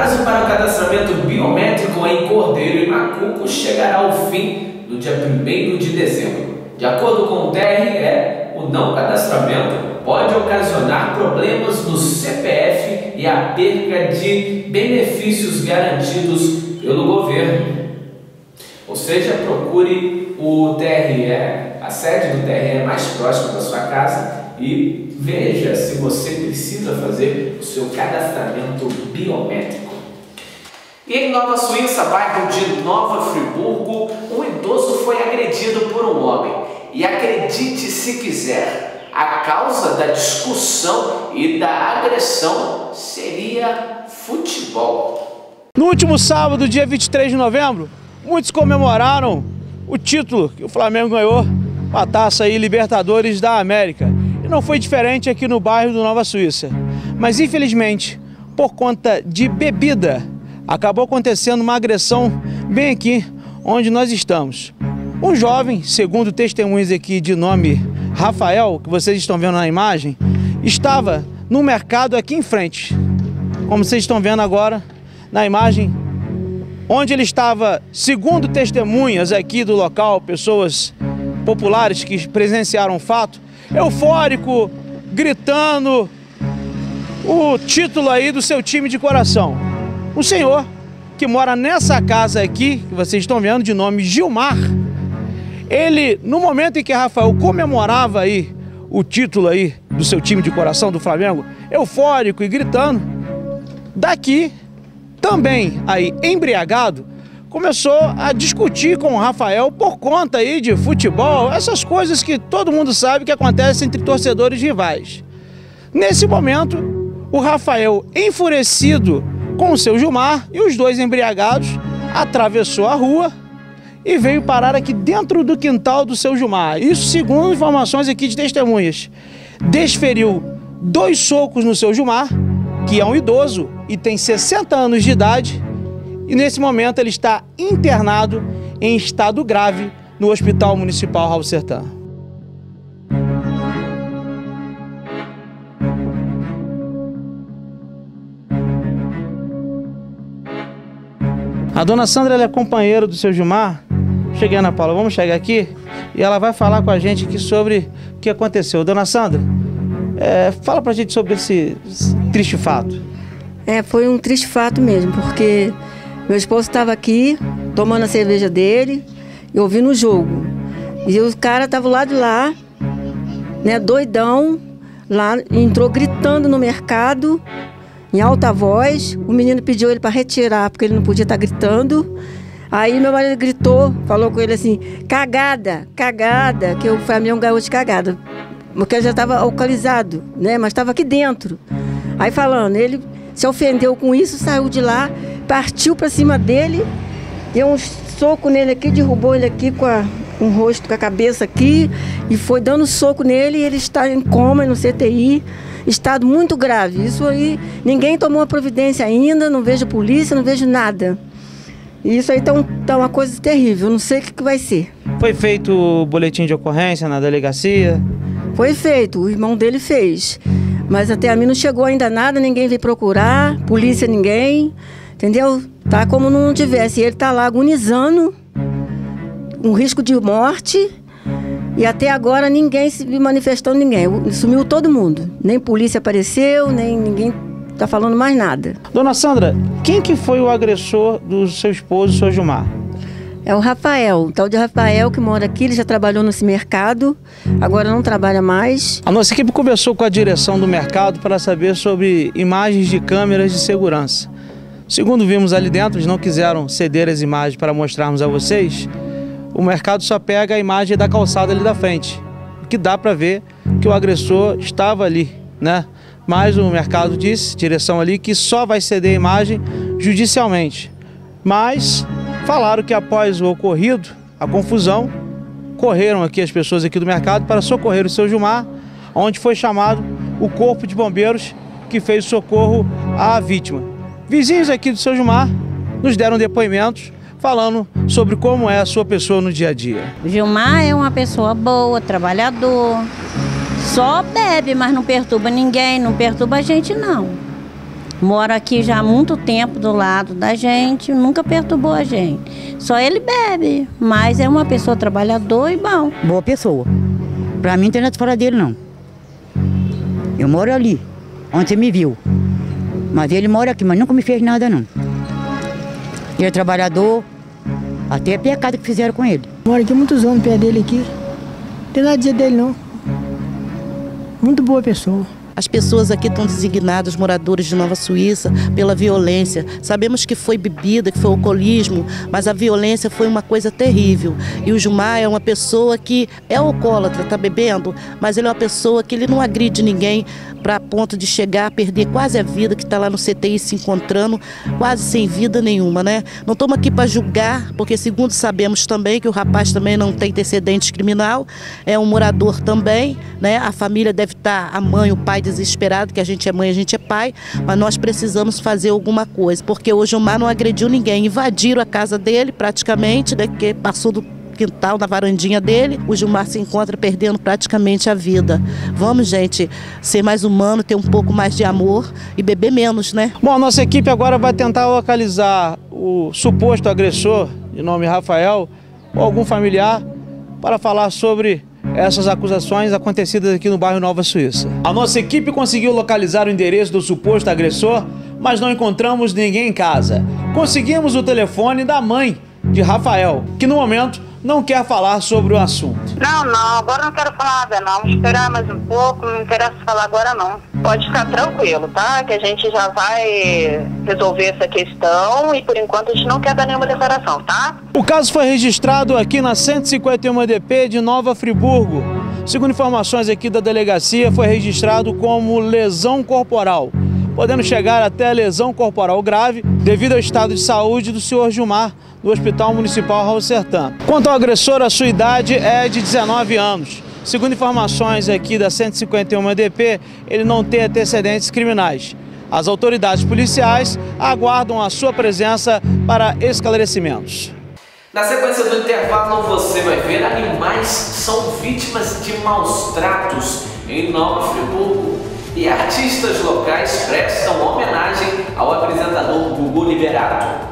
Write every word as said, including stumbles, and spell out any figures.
prazo para o cadastramento biométrico em Cordeiro e Macuco chegará ao fim no dia primeiro de dezembro. De acordo com o T R E, o não cadastramento pode ocasionar problemas no C P F e a perca de benefícios garantidos pelo governo. Ou seja, procure o T R E, a sede do T R E mais próxima da sua casa e veja se você precisa fazer o seu cadastramento biométrico. E em Nova Suíça, bairro de Nova Friburgo, um idoso foi agredido por um homem. E acredite se quiser, a causa da discussão e da agressão seria futebol. No último sábado, dia vinte e três de novembro, muitos comemoraram o título que o Flamengo ganhou, a taça aí Libertadores da América. E não foi diferente aqui no bairro do Nova Suíça. Mas infelizmente, por conta de bebida, acabou acontecendo uma agressão bem aqui onde nós estamos. Um jovem, segundo testemunhas aqui de nome Rafael, que vocês estão vendo na imagem, estava no mercado aqui em frente, como vocês estão vendo agora na imagem, onde ele estava, segundo testemunhas aqui do local, pessoas populares que presenciaram o fato, eufórico, gritando o título aí do seu time de coração. Um senhor que mora nessa casa aqui, que vocês estão vendo, de nome Gilmar, ele, no momento em que Rafael comemorava aí o título aí do seu time de coração do Flamengo, eufórico e gritando, daqui, também aí embriagado, começou a discutir com o Rafael por conta aí de futebol, essas coisas que todo mundo sabe que acontecem entre torcedores rivais. Nesse momento, o Rafael, enfurecido com o seu Gilmar e os dois embriagados, atravessou a rua e veio parar aqui dentro do quintal do seu Gilmar. Isso segundo informações aqui de testemunhas. Desferiu dois socos no seu Gilmar, que é um idoso e tem sessenta anos de idade, e nesse momento ele está internado em estado grave no Hospital Municipal Raul Sertã. A dona Sandra, ela é companheira do seu Gilmar. Cheguei, Ana Paula, vamos chegar aqui e ela vai falar com a gente aqui sobre o que aconteceu. Dona Sandra, é, fala pra gente sobre esse, esse triste fato. É, foi um triste fato mesmo, porque meu esposo estava aqui tomando a cerveja dele e ouvindo o jogo. E o cara estava lá de lá, né, doidão, lá, entrou gritando no mercado, em alta voz. O menino pediu ele para retirar, porque ele não podia estar gritando. Aí meu marido gritou, falou com ele assim, cagada, cagada, que o Flamengo ganhou de cagada. Porque ele já estava alcoolizado, né? Mas estava aqui dentro. Aí falando, ele se ofendeu com isso, saiu de lá, partiu para cima dele, deu um soco nele aqui, derrubou ele aqui com, a, com o rosto, com a cabeça aqui, e foi dando soco nele, e ele está em coma no C T I, estado muito grave. Isso aí, ninguém tomou a providência ainda, não vejo polícia, não vejo nada. E isso aí tá, um, tá uma coisa terrível, não sei o que, que vai ser. Foi feito o boletim de ocorrência na delegacia? Foi feito, o irmão dele fez. Mas até a mim não chegou ainda nada, ninguém veio procurar, polícia ninguém, entendeu? Tá como não tivesse. Ele tá lá agonizando, um risco de morte, e até agora ninguém se manifestou, ninguém. Sumiu todo mundo. Nem polícia apareceu, nem ninguém tá falando mais nada. Dona Sandra, quem que foi o agressor do seu esposo, o seu Gilmar? É o Rafael, o tal de Rafael que mora aqui, ele já trabalhou nesse mercado, agora não trabalha mais. A nossa equipe conversou com a direção do mercado para saber sobre imagens de câmeras de segurança. Segundo vimos ali dentro, eles não quiseram ceder as imagens para mostrarmos a vocês. O mercado só pega a imagem da calçada ali da frente, que dá para ver que o agressor estava ali, né? Mas o mercado disse, direção ali, que só vai ceder a imagem judicialmente. Mas falaram que após o ocorrido, a confusão, correram aqui as pessoas aqui do mercado para socorrer o seu Gilmar, onde foi chamado o corpo de bombeiros que fez socorro à vítima. Vizinhos aqui do seu Gilmar nos deram depoimentos falando sobre como é a sua pessoa no dia a dia. O Gilmar é uma pessoa boa, trabalhador, só bebe, mas não perturba ninguém, não perturba a gente não. Mora aqui já há muito tempo do lado da gente, nunca perturbou a gente. Só ele bebe, mas é uma pessoa trabalhadora e bom. Boa pessoa. Pra mim não tem nada fora dele, não. Eu moro ali, onde você me viu. Mas ele mora aqui, mas nunca me fez nada, não. Ele é trabalhador, até a pecado que fizeram com ele. Moro aqui muitos anos perto dele aqui. Não tem nada a dizer dele, não. Muito boa pessoa. As pessoas aqui estão designadas, moradores de Nova Suíça, pela violência. Sabemos que foi bebida, que foi alcoolismo, mas a violência foi uma coisa terrível. E o Gilmar é uma pessoa que é alcoólatra, está bebendo, mas ele é uma pessoa que ele não agride ninguém para ponto de chegar a perder quase a vida, que está lá no C T I se encontrando, quase sem vida nenhuma, né? Não estamos aqui para julgar, porque segundo sabemos também que o rapaz também não tem antecedente criminal, é um morador também, né? A família deve estar, a mãe, o pai desesperado, que a gente é mãe, a gente é pai, mas nós precisamos fazer alguma coisa, porque o Gilmar não agrediu ninguém, invadiram a casa dele praticamente, né? Que passou do quintal, na varandinha dele, o Gilmar se encontra perdendo praticamente a vida. Vamos, gente, ser mais humano, ter um pouco mais de amor e beber menos, né? Bom, a nossa equipe agora vai tentar localizar o suposto agressor, de nome Rafael, ou algum familiar, para falar sobre essas acusações acontecidas aqui no bairro Nova Suíça. A nossa equipe conseguiu localizar o endereço do suposto agressor, mas não encontramos ninguém em casa. Conseguimos o telefone da mãe de Rafael, que no momento não quer falar sobre o assunto. Não, não, agora não quero falar nada não, vamos esperar mais um pouco, não interessa falar agora não. Pode ficar tranquilo, tá? Que a gente já vai resolver essa questão e por enquanto a gente não quer dar nenhuma declaração, tá? O caso foi registrado aqui na cento e cinquenta e um D P de Nova Friburgo. Segundo informações aqui da delegacia, foi registrado como lesão corporal, podendo chegar até lesão corporal grave devido ao estado de saúde do senhor Gilmar, do Hospital Municipal Raul Sertã. Quanto ao agressor, a sua idade é de dezenove anos. Segundo informações aqui da cento e cinquenta e um D P, ele não tem antecedentes criminais. As autoridades policiais aguardam a sua presença para esclarecimentos. Na sequência do intervalo, você vai ver animais são vítimas de maus tratos em Nova Friburgo e artistas locais prestam homenagem ao apresentador Gugu Liberato.